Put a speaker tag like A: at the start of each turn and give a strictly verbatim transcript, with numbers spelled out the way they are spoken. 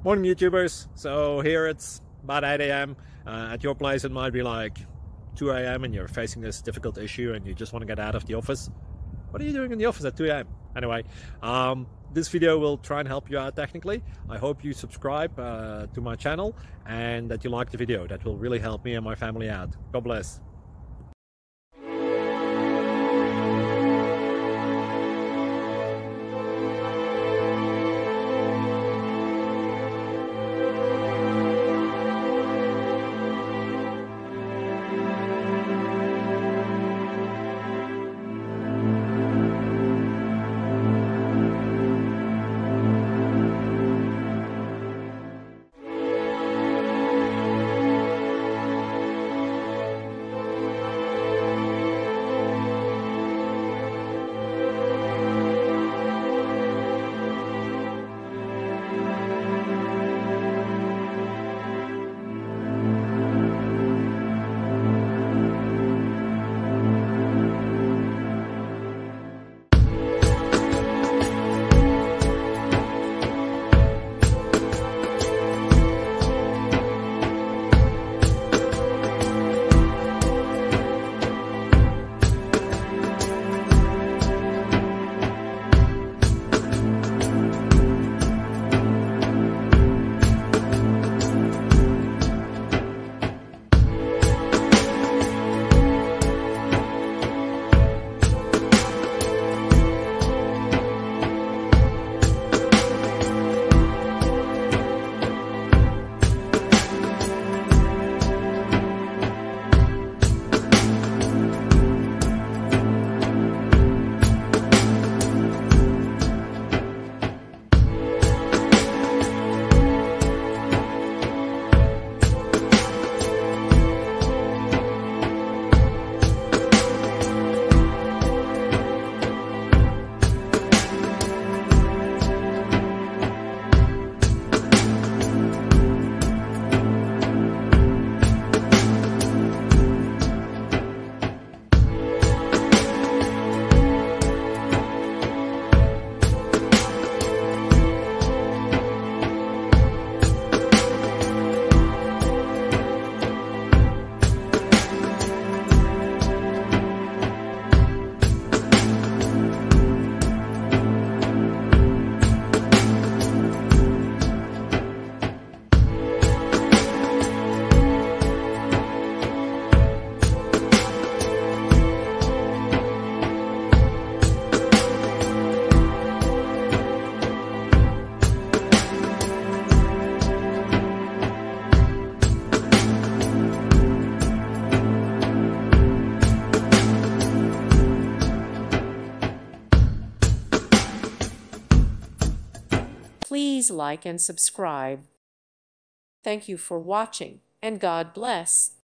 A: Morning YouTubers. So here it's about eight A M Uh, at your place it might be like two A M and you're facing this difficult issue and you just want to get out of the office. What are you doing in the office at two A M? Anyway, um, this video will try and help you out technically. I hope you subscribe uh, to my channel and that you like the video. That will really help me and my family out. God bless.
B: Please like and subscribe. Thank you for watching, and God bless.